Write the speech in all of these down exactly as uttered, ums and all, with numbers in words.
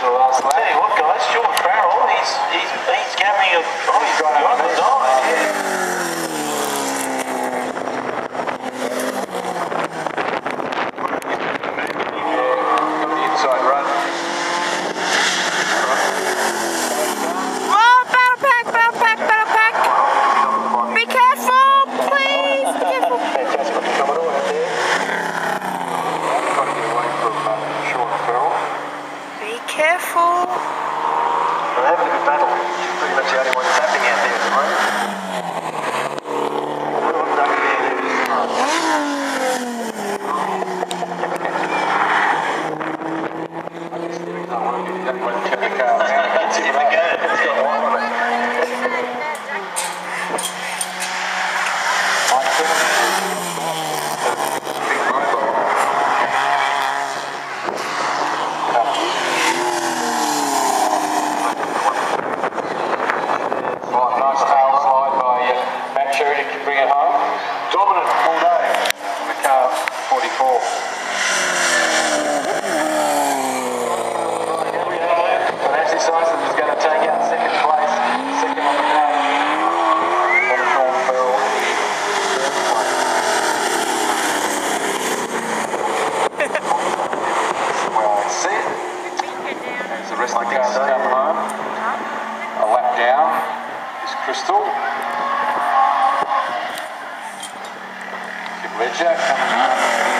the last lap. Tell you what, guys, Sean Farrell, he's he's he's having a oh, he's got on the dive. Yeah. Careful. We're having a good battle. She's pretty much the only one tapping out there at the moment. Bring it home. Dominant all day on the car forty-four. But Ashley Syson is going to take out second place, second on the day. On Sean Farrell, well, I see it. As the rest of the cars come home, a lap down is Crystal. Ledger coming up.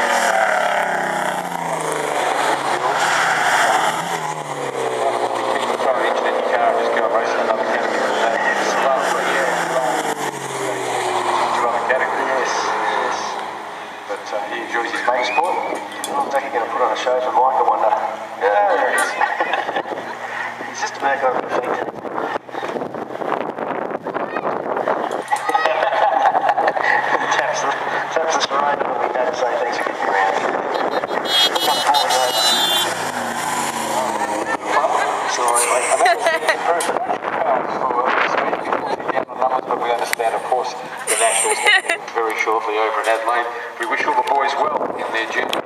Throw an engine in your car and just go and race in another category. It's lovely, yeah. Another category, yes. yes. But uh, he enjoys his motorsport. I'm thinking going to put on a show for Mike, I wonder. Yeah, there he is. He's just back over the feet. Taps the terrain and we don't say thanks for getting around. Come forward, mate. Sorry, mate. I think we'll see improvement for speed down the numbers, but we understand, of course, the Nationals very shortly over in Adelaide. We wish all the boys well in their journey.